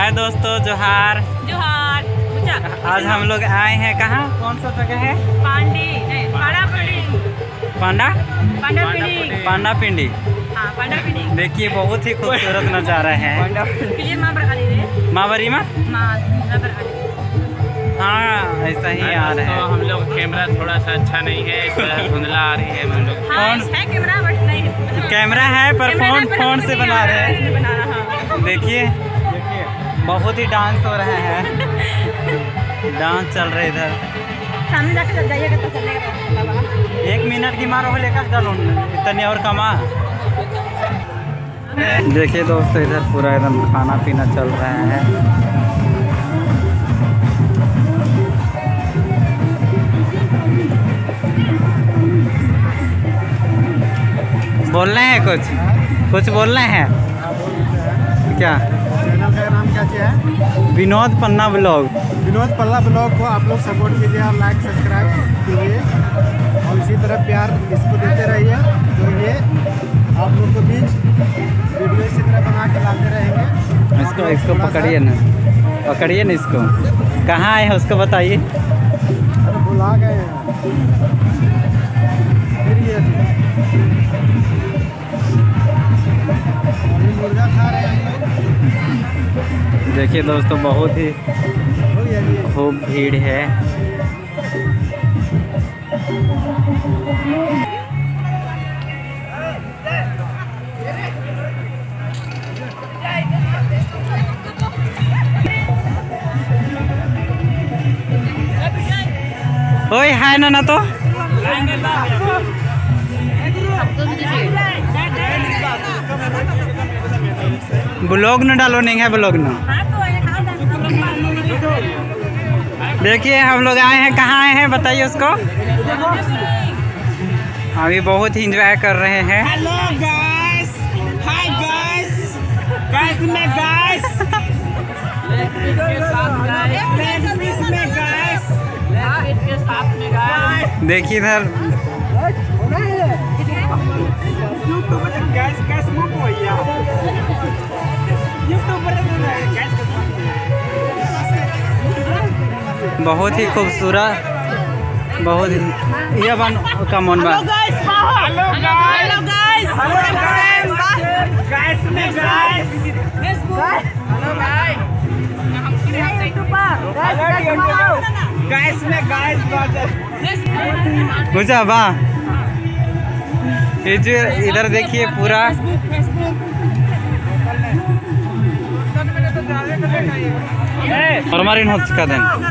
हाय दोस्तों, जोहार जोहार। आज हम लोग आए हैं कहाँ, कौन सा जगह है? पांडा पिंडी। देखिए बहुत ही खूबसूरत नज़ारा है। माँ बरीमा। हाँ ऐसा ही आ रहा है। तो हम लोग कैमरा थोड़ा सा अच्छा नहीं है, थोड़ा धुंधला आ रही है। हम लोग कैमरा है पर फोन से बना रहे हैं। देखिए बहुत ही डांस हो रहा है। डांस चल रहा है इधर। सामने जाके चल जाइएगा तो चलेगा। 1 मिनट की मारो लेकर चलो, इतने और कमा। देखिए दोस्तों इधर पूरा एकदम खाना पीना चल रहा है। बोलना है कुछ बोलना है क्या? चैनल का नाम क्या है? विनोद पन्ना ब्लॉग। विनोद पन्ना ब्लॉग को आप लोग सपोर्ट कीजिए और लाइक सब्सक्राइब कीजिए और इसी तरह प्यार इसको देते रहिए। तो ये आप लोग को बीच वीडियो इसी तरह बना के लाते रहेंगे। इसको पकड़िए ना इसको। कहाँ आए हैं उसको बताइए। अरे बुला गए हैं। फिर ये मुर्गा खा रहे हैं हम लोग। देखिए दोस्तों बहुत ही खूब भीड़ है। ओए हाय ना तो ब्लॉग न डालो, नहीं है ब्लॉग न। देखिए हम लोग आए हैं, कहाँ आए हैं बताइए उसको। अभी बहुत ही इंजॉय कर रहे हैं। Hello guys, hi guys, guys में गाइस, देखिए इधर बहुत ही खूबसूरत, बहुत ये बन का मन बा। मुझे बा ये जो इधर देखिए पूरा और हमारी नोट का दें।